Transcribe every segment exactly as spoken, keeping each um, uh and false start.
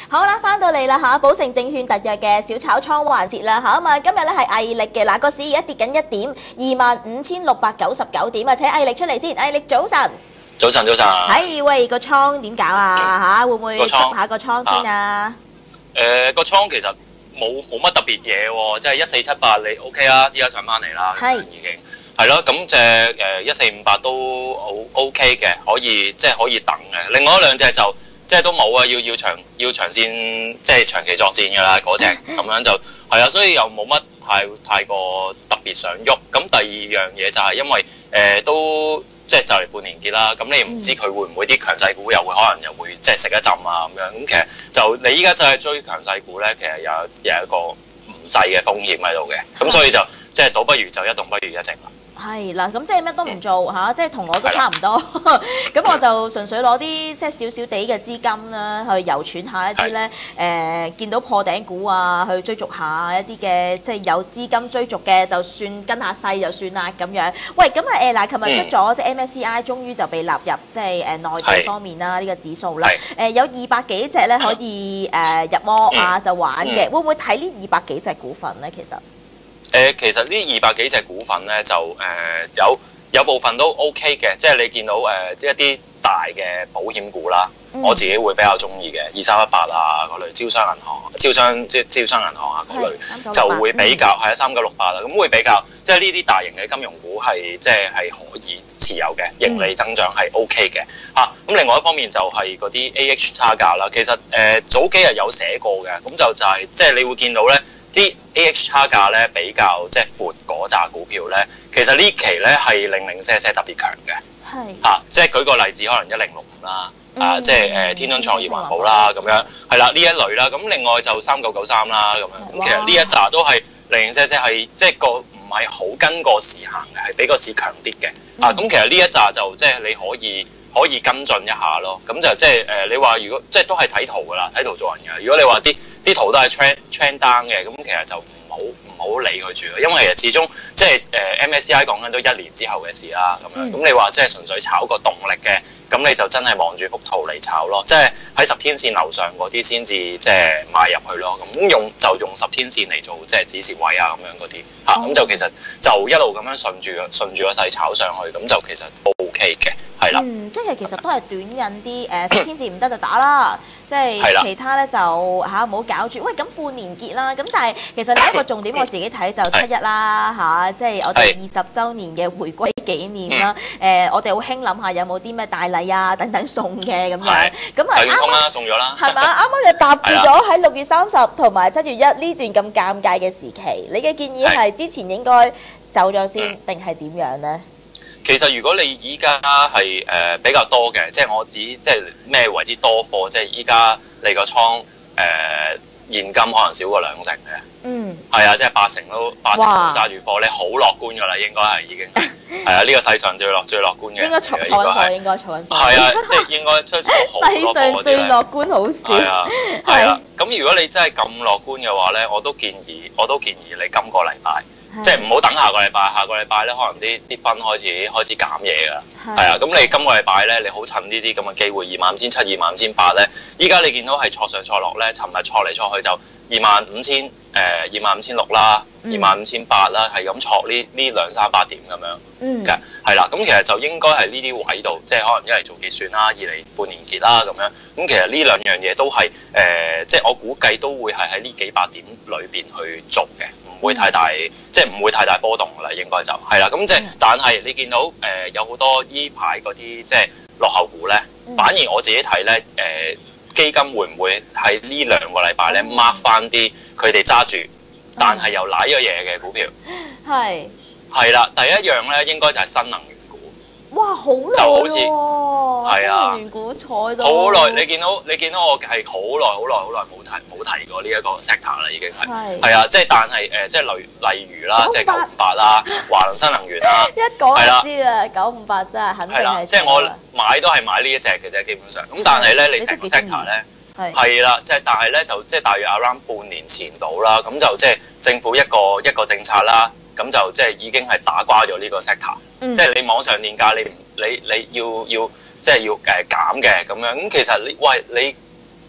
好啦，翻到嚟啦嚇，寶盛證券特約嘅小炒倉環節啦嚇，咁啊今日咧係毅力嘅，嗱個市而家跌緊一點，二萬五千六百九十九點啊，請毅力出嚟先，毅力早晨。 早晨，早晨。 係喂，個倉點搞啊嚇？會唔會執下個倉先啊？ 誒個倉其實冇冇乜特別嘢喎，即係一四七八你 OK 啦，依家上翻嚟啦， 係已經係咯。咁隻誒一四五八都 O OK 嘅，可以即係可以等嘅。另外一兩隻就即係都冇啊，要要長要長線即係長期作戰㗎啦，嗰隻咁樣就係啊，所以又冇乜太太過特別想喐。咁第二樣嘢就係因為誒、呃、都。即係就嚟半年結啦，咁你唔知佢會唔會啲強勢股又會可能又會即係食一浸啊咁樣，咁其實就你依家就係追強勢股咧，其實有有一個唔細嘅風險喺度嘅，咁所以就即係倒不如就一動不如一靜啦。 係啦，咁即係乜都唔做嚇、嗯啊，即係同我都差唔多。咁我就純粹攞啲即係少少地嘅資金啦，去遊傳下一啲咧誒，見到破頂股啊，去追逐下一啲嘅即係有資金追逐嘅，就算跟下勢就算啦咁樣。喂，咁啊誒嗱，琴日出咗即係 M S C I 終於就被納入即係誒內地方面啦，呢、這個指數啦。誒、呃、有二百幾隻咧可以誒、呃、入摩啊就玩嘅，會唔會睇呢二百幾隻股份咧？其實？ 誒、呃，其實呢二百幾隻股份咧，就誒、呃、有有部分都 OK 嘅，即係你見到誒、呃、一啲大嘅保險股啦，嗯、我自己會比較中意嘅，二三一八啊嗰類，招商銀行、招商即係招商銀行啊嗰類，就會比較係啊三九六八啦，咁會比較即係呢啲大型嘅金融股係即係係可以持有嘅，盈利增長係 OK 嘅嚇。咁、啊、另外一方面就係嗰啲 A H 差價啦，其實誒、呃、早幾日有寫過嘅，咁就就係、是、即係你會見到咧。啲 A H 差價咧比較即係闊嗰扎股票咧，其實呢期咧係零零舍舍特別強嘅，係嚇、啊，即係舉個例子，可能一零六五啦，嗯、啊，即係誒天津創業環保啦咁樣，係啦呢一類啦，咁另外就三九九三啦咁樣，咁其實呢一紮都係零零舍舍係即係個唔係好跟個市行嘅，係比個市強啲嘅，啊，咁其實呢一紮就即係你可以。可以跟進一下咯，咁就即係誒，你話如果即係都係睇圖噶啦，睇圖做人嘅。如果你話啲啲圖都係 trend trend down 嘅，咁其實就唔好唔好理佢住啦，因為其實始終即係誒 M S C I 講緊都一年之後嘅事啦，咁樣咁、嗯、你話即係純粹炒個動力嘅，咁你就真係望住幅圖嚟炒咯，即係喺十天線樓上嗰啲先至即係買入去咯，咁用就用十天線嚟做即係止蝕位啊咁樣嗰啲嚇，咁、嗯、就其實就一路咁樣順住順住個勢炒上去，咁就其實 O K 嘅。係啦， 嗯，即係其實都係短引啲，誒十天線唔得就打啦，即係其他咧就嚇唔好搞住。喂，咁半年結啦，咁但係其實另一個重點我自己睇就七一啦嚇，即係我哋二十週年嘅回歸紀念啦。誒，我哋好興諗下有冇啲咩大禮啊等等送嘅咁樣。咁啊啱啱送咗啦， 係嘛？啱啱就搭住咗喺六月三十同埋七月一呢段咁尷尬嘅時期，你嘅建議係之前應該走咗先定係點樣咧？ 其實如果你依家係誒比較多嘅，即係我指即係咩為之多貨，即係依家你個倉誒、呃、現金可能少過兩成嘅，嗯，係啊，即係八成都八成都揸住貨，你好樂觀㗎啦，應該係已經係係啊，呢、這個世上最樂最樂觀嘅， 應該坐坐緊貨，應該坐緊貨， 係啊，即係應該出咗好多貨嗰啲咧。世上最樂觀好少，係啊，係啊，咁如果你真係咁樂觀嘅話咧，我都建議我都建議你今個禮拜。即係唔好等下個禮拜，下個禮拜咧可能啲啲分開始開始減嘢㗎，係啊，咁你今個禮拜咧，你好趁呢啲咁嘅機會，二萬五千七、二萬五千八咧，依家你見到係錯上錯落咧，尋日錯嚟錯去就二萬五千誒二萬五千六啦，二萬五千八啦，係咁錯呢呢兩三百點咁樣嘅，係啦，咁其實就應該係呢啲位度，即係可能一嚟做結算啦，二嚟半年結啦咁樣，咁其實呢兩樣嘢都係誒、呃，即係我估計都會係喺呢幾百點裏邊去做嘅。唔會太大，即係唔會太大波動㗎啦，應該就係啦。咁即係，但係你見到誒、呃、有好多依排嗰啲即係落後股咧，嗯、反而我自己睇咧，誒、呃、基金會唔會喺呢兩個禮拜咧 mark 翻啲佢哋揸住，但係又瀨咗嘢嘅股票？係係啦，第一樣咧應該就係新能源股。哇，好耐就好似係啊，新能源股坐到好耐。你見到你見到我係好耐好耐好耐冇提冇提過呢一個 sector 啦，已經係係啊，即係但係誒，即係例例如啦，即係九五八啦，華能新能源啦，一講就知啦，九五八真係肯定係。即係我買都係買呢一隻嘅啫，基本上。咁但係咧，你成個 sector 咧係啦，即係但係咧就即係大約 around 半年前到啦，咁就即係政府一個一個政策啦。咁就即係已經係打瓜咗呢個 sector，嗯、即係你網上電價你你你要要即係要誒減嘅咁樣，咁其實你喂你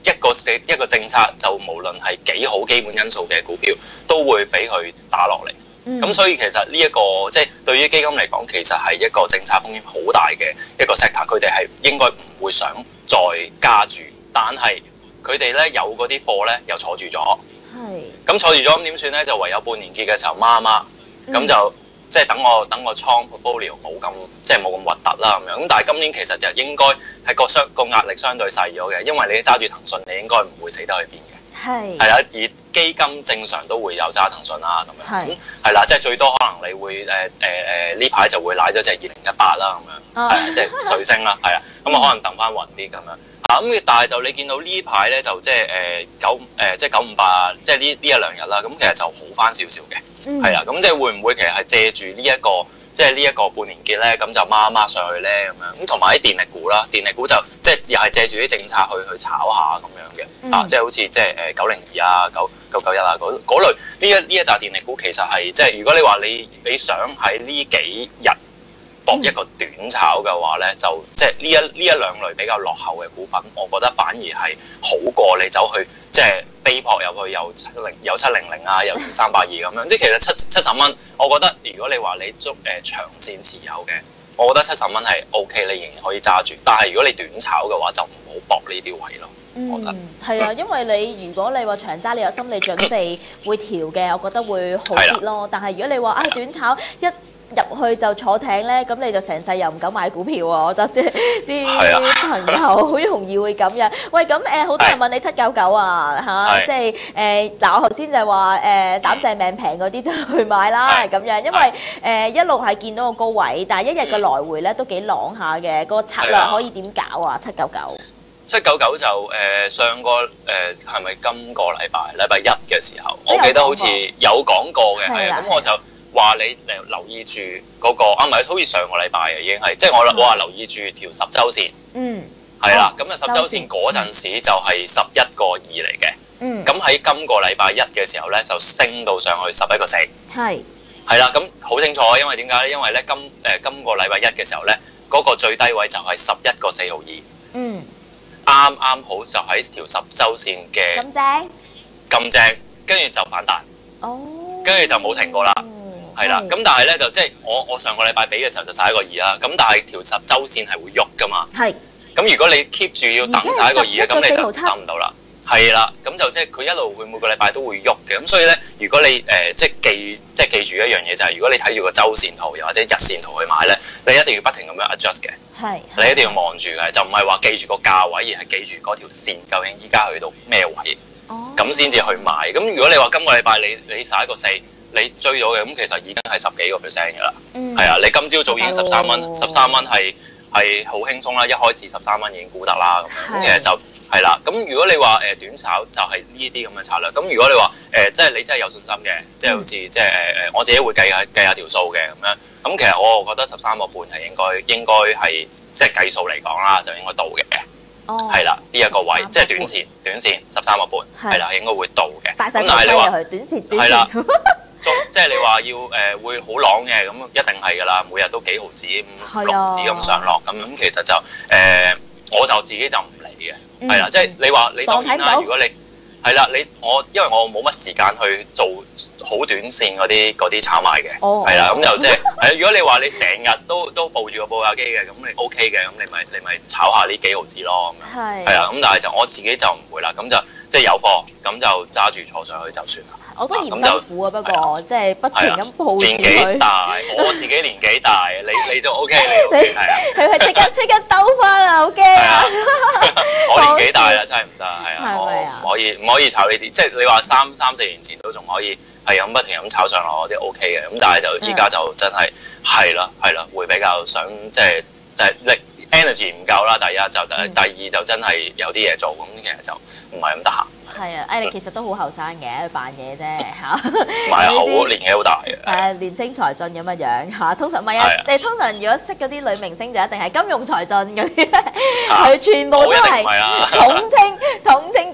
一個一個政策就無論係幾好基本因素嘅股票，都會俾佢打落嚟。咁、嗯、所以其實呢、這、一個即係、就是、對於基金嚟講，其實係一個政策風險好大嘅一個 sector，佢哋係應該唔會想再加注，但係佢哋咧有嗰啲貨咧又坐住咗，係咁坐住咗咁點算咧？就唯有半年結嘅時候孖一孖，咁、嗯、就即係等我等我倉 portfolio 冇咁即係冇咁核突啦咁樣。咁但係今年其實就應該係個相個壓力相對細咗嘅，因為你揸住騰訊，你應該唔會死得去邊嘅。係係啦，而基金正常都會有揸騰訊啦，咁樣咁係啦，即係最多可能你會誒誒誒呢排就會瀨咗隻二零一八啦，咁樣係啊，即係水星啦，係啊，咁啊可能等翻暈啲咁樣啊，咁但係就你見到呢排咧就即係誒九誒即係九五八，即係呢呢一兩日啦，咁其實就好翻少少嘅，係啦，咁即係會唔會其實係借住呢一個即係呢一個半年結咧，咁就孖孖上去咧咁樣，咁同埋啲電力股啦，電力股就即係又係借住啲政策去去炒下咁樣嘅，嗯、啊，即係好似即係誒九零二啊、九九九一啊嗰嗰類呢一呢一紮電力股，其實係即係如果你話你你想喺呢幾日搏一個短炒嘅話咧，就即係呢一呢一兩類比較落後嘅股份，我覺得反而係好過你走去即係飛撲入去有七零有七零零啊，有二三八二咁樣。即係其實七七十蚊，我覺得如果你話你捉誒、呃、長線持有嘅，我覺得七十蚊係 O K，你仍然可以揸住。但係如果你短炒嘅話，就唔好搏呢啲位咯。 嗯，係啊，因為你如果你話長揸，你有心理準備會調嘅，我覺得會好啲咯。但係如果你話啊短炒一入去就坐艇咧，咁你就成世又唔敢買股票啊！我覺得啲啲朋友好容易會咁樣。喂，咁誒好多人問你七九九啊嚇，即係誒嗱，我頭先就話誒膽正命平嗰啲就去買啦咁樣，因為誒一路係見到個高位，但係一日嘅來回咧都幾朗下嘅，個策略可以點搞啊？七九九七九九就誒上個誒係咪今個禮拜禮拜一嘅時候，我記得好似有講過嘅，係啊，咁我就。話你誒留意住嗰、那個啊，唔係好似上個禮拜嘅已經係，即係我我話留意住條十週線，嗯，係啦，咁啊十週線嗰陣時就係十一個二嚟嘅，嗯，咁喺今個禮拜一嘅時候咧就升到上去十一個四，係，係啦，咁好清楚，因為點解咧？因為咧今誒、呃、今個禮拜一嘅時候咧，嗰、那個最低位就係十一個四毫二，嗯，啱啱好就喺條十週線嘅咁正，咁正，跟住就反彈，哦，跟住就冇停過啦。係啦，咁但係咧就即係我我上個禮拜俾嘅時候就十一個二啦，咁但係條十週線係會喐噶嘛，係，咁如果你 keep 住要等十一個二咧，咁你就等唔到啦，係啦，咁就即係佢一路會每個禮拜都會喐嘅，咁所以咧如果你誒、呃、即係記即係記住一樣嘢就係、是，如果你睇住個週線圖又或者日線圖去買咧，你一定要不停咁樣 adjust 嘅，係，你一定要望住嘅，就唔係話記住個價位，而係記住嗰條線究竟依家去到咩位，哦，咁先至去買。咁如果你話今個禮拜你你十一個四。你追到嘅咁，其實已經係十幾個 percent 嘅啦。嗯，係啊，你今朝早已經十三蚊，十三蚊係係好輕鬆啦。一開始十三蚊已經估得啦，咁樣咁其實就係啦。咁如果你話誒短炒就係呢啲咁嘅策略。咁如果你話誒即係你真係有信心嘅，即係好似即係誒誒，我自己會計下計下條數嘅咁樣。咁其實我覺得十三個半係應該應該係即係計數嚟講啦，就應該到嘅。哦，係啦，呢一個位即係短線，短線十三個半係啦，應該會到嘅。咁但係你話短線，短線。即係你話要誒、呃、會好朗嘅，咁一定係㗎啦，每日都幾毫子、五六毫子咁上落，咁咁其實就誒、呃、我就自己就唔理嘅，係啦、嗯，即係你話你當然啦，如果你係啦，你我因為我冇乜時間去做好短線嗰啲嗰啲炒賣嘅，係啦、哦，咁就即係係如果你話你成日都都報住個報價機嘅，咁你 OK 嘅，咁你咪你咪炒下呢幾毫子咯，咁樣係啊，咁但係就我自己就唔會啦，咁就即係有貨咁就揸住坐上去就算啦。 我都嫌辛苦啊，不過即係不停咁抱住佢。 年紀大，我自己年紀大，你你就 OK，你係啊， 佢係即刻即刻兜翻啊，好驚啊！ 我年紀大啦，真係唔得，係啊，我唔可以唔可以炒呢啲，即係你話三三四年前都仲可以係咁不停咁炒上落嗰啲 OK 嘅，咁但係就依家就真係係啦係啦，會比較想即係誒力 energy 唔夠啦，第一就第第二就真係有啲嘢做，咁其實就唔係咁得閒。 係啊，誒你其實都好後生嘅，扮嘢啫嚇。 唔係啊，好年紀好大嘅。 誒年青才俊咁嘅樣嚇，通常唔係啊。你通常如果識嗰啲女明星就一定係金融才俊嗰啲，佢全部都係統稱統稱金融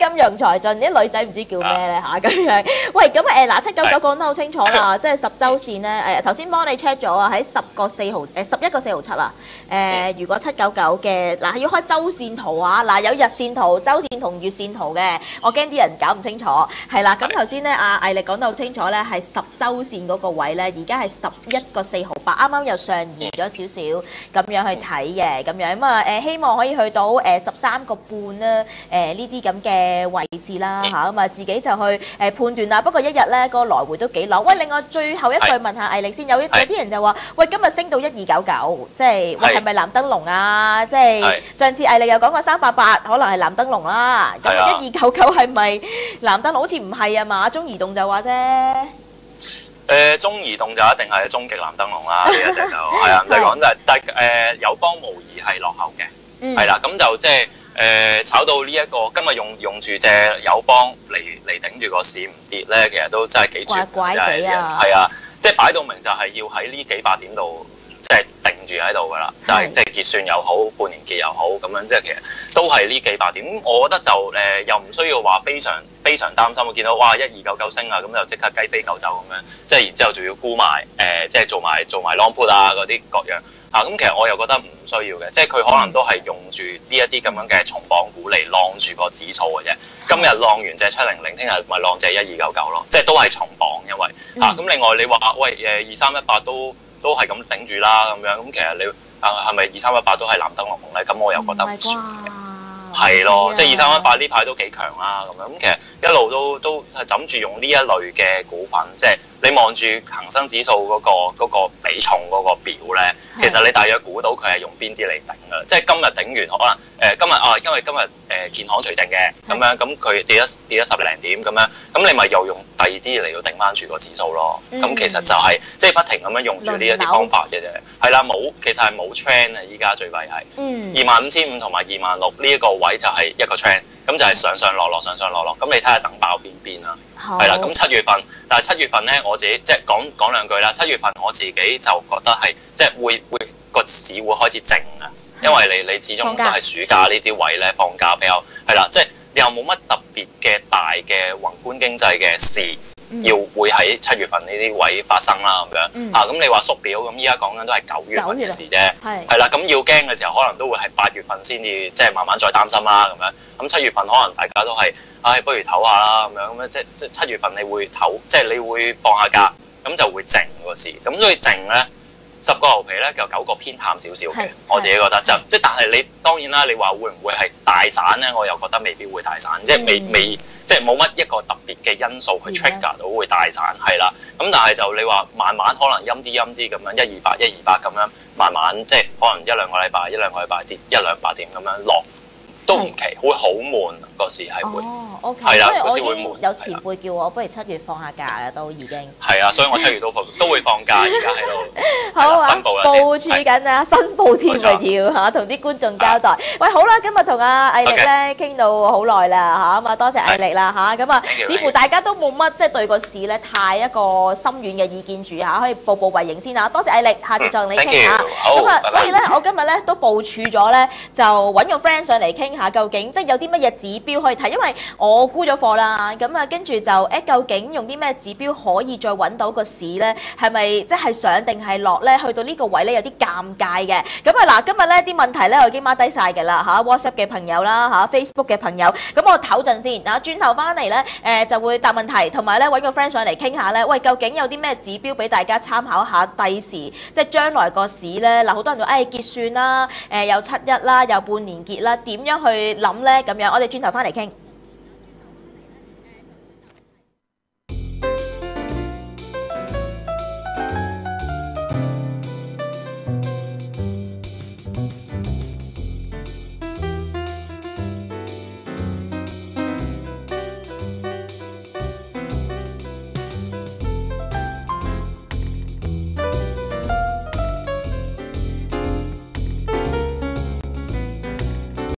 才俊，啲女仔唔知叫咩咧嚇咁樣。喂，咁誒嗱七九九講得好清楚啦，即係十週線咧誒頭先幫你 check 咗啊，喺十個四毫誒十一個四毫七啊。誒如果七九九嘅嗱要開週線圖啊，嗱有日線圖、週線同月線圖嘅，我驚啲人搞唔清楚。係啦，咁頭先咧阿毅力講得好清楚咧，係十週線嗰個位咧，而家係十一個四毫八，啱啱又上移咗少少咁樣去睇嘅，咁樣咁啊誒希望可以去到誒十三個半啦，誒呢啲咁嘅位置啦嚇，咁啊自己就去誒判斷啦。不過一日咧個來回都幾扭。喂，另外最後一句問下毅力先，有有啲人就話喂今日升到一二九九，即係喂係咪藍燈籠啊？即係上次毅力又講過三八八，可能係藍燈籠啦。咁一二九九係咪藍燈籠？好似唔係啊嘛，中移動就話啫。 誒中移動就一定係終極藍燈籠啦，呢一隻就係啊，唔使講，但係但係誒友邦無疑係落後嘅，係啦，咁就即係誒炒到呢一個今日用用住隻友邦嚟嚟頂住個市唔跌咧，其實都真係幾絕， 怪怪地啊， 係啊，即係擺到明就係要喺呢幾百點度即係定住喺度噶啦，就係即係結算又好，半年結又好，咁樣即係其實都係呢幾百點，我覺得就誒又唔需要話非常。非常擔心，我見到哇一二九九升啊，咁就即刻雞飛狗走咁樣，即係然之後仲要沽埋誒，即係做埋做埋 long put 啊嗰啲各樣啊，咁其實我又覺得唔需要嘅，即係佢可能都係用住呢一啲咁樣嘅重磅股嚟晾住個指數嘅啫。今日晾完隻七零零，聽日咪晾隻一二九九咯，即係都係重磅，因為啊咁另外你話喂誒二三一八都都係咁頂住啦咁樣，咁其實你啊係咪二三一八都係藍燈籠咧？咁我又覺得唔算嘅。係咯，即係二三一八呢排都幾強啦，咁樣咁其實一路都都係枕住用呢一類嘅股份，即係你望住恒生指數嗰個嗰個比重嗰個表咧，其實你大約估到佢係用邊啲嚟頂㗎？即係今日頂完可能誒今日啊，因為今日誒建行除淨嘅咁樣，咁佢跌咗跌咗十零點咁樣，咁你咪又用第二啲嚟到頂翻住個指數咯。咁其實就係即係不停咁樣用住呢一啲方法嘅啫。係啦，冇其實係冇 trend 啊！依家最弊係二萬五千五同埋二萬六呢一個位就係一個 trend， 咁就係上上落落上上落落，咁你睇下等爆邊邊啦。係啦，咁七月份，但係七月份咧，我自己即係講講兩句啦。七月份我自己就覺得係即係會會個市會開始靜啊，因為你你始終都係暑假呢啲位咧放假比較係啦，即係你又冇乜特別嘅大嘅宏觀經濟嘅事。要會喺七月份呢啲位發生啦咁樣，嗯、啊咁你話縮表咁依家講緊都係九月份嘅事啫，係啦，咁要驚嘅時候可能都會係八月份先至即係慢慢再擔心啦咁樣，咁七月份可能大家都係，唉、哎、不如唞下啦咁樣，咁樣即即七月份你會唞，即係你會放下假，咁就會靜個市，咁所以靜咧。十個牛皮咧，就九個偏淡少少嘅，我自己覺得就即係，但係你當然啦，你話會唔會係大散咧？我又覺得未必會大散，嗯、即係未未即係冇乜一個特別嘅因素去 trigger 到會大散，係啦。咁但係就你話慢慢可能陰啲陰啲咁樣，一二八一二八咁樣慢慢即係可能一兩個禮拜一兩個禮拜跌一兩百點咁樣落。都唔奇，會好悶個市係會，係啦，個市會悶。 有前輩叫我不如七月放下假嘅都已經。 係啊，所以我七月都放都會放假，而家喺度。 好啊，部署緊啊，申報添啊要嚇，同啲觀眾交代。喂，好啦，今日同阿毅力咧傾到好耐啦嚇，咁啊多謝毅力啦嚇，咁啊似乎大家都冇乜即係對個市咧太一個深遠嘅意見住嚇，可以步步為營先嚇。多謝毅力，下次再同你傾下。咁啊，所以咧我今日咧都部署咗咧，就揾個 friend 上嚟傾下究竟即係有啲乜嘢指標可以睇，因為我沽咗貨啦，咁啊跟住就誒究竟用啲咩指標可以再揾到個市咧？係咪即係上定係落咧？去到呢個位咧有啲尷尬嘅。咁啊嗱，今日咧啲問題咧我已經 mark 低晒㗎啦嚇 ，WhatsApp 嘅朋友啦嚇 ，Facebook 嘅朋友，咁我唞陣先，嗱轉頭翻嚟咧誒就會答問題，同埋咧揾個 friend 上嚟傾下咧，喂究竟有啲咩指標俾大家參考下？第時即係將來個市咧嗱，好多人話誒結算啦，誒有七一啦，有半年結啦，點樣去諗咧咁樣，我哋轉頭翻嚟傾。